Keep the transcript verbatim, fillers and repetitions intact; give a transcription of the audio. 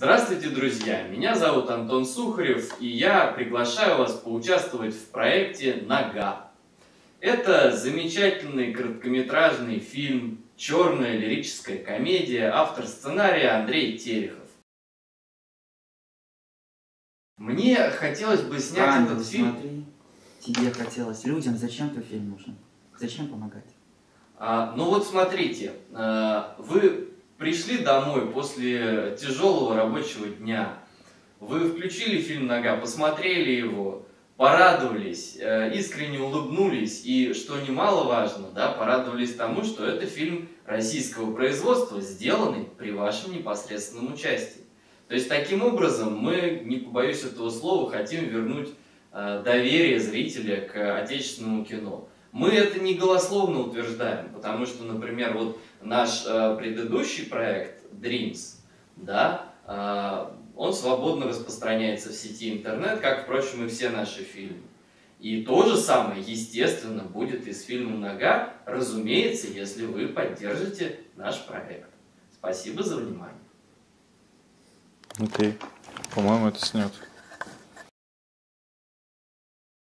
Здравствуйте, друзья! Меня зовут Антон Сухарев, и я приглашаю вас поучаствовать в проекте «Нога». Это замечательный короткометражный фильм, черная лирическая комедия, автор сценария Андрей Терехов. Мне хотелось бы снять Ангел, этот фильм... смотри, тебе хотелось. Людям зачем-то фильм нужен? Зачем помогать? А, ну вот смотрите, а, вы пришли домой после тяжелого рабочего дня, вы включили фильм «Нога», посмотрели его, порадовались, искренне улыбнулись и, что немаловажно, да, порадовались тому, что это фильм российского производства, сделанный при вашем непосредственном участии. То есть таким образом мы, не побоюсь этого слова, хотим вернуть доверие зрителя к отечественному кино. Мы это не голословно утверждаем, потому что, например, вот наш э, предыдущий проект Dreams, да, э, он свободно распространяется в сети интернет, как, впрочем, и все наши фильмы. И то же самое, естественно, будет и с фильмом «Нога», разумеется, если вы поддержите наш проект. Спасибо за внимание. Окей. По-моему, это снят.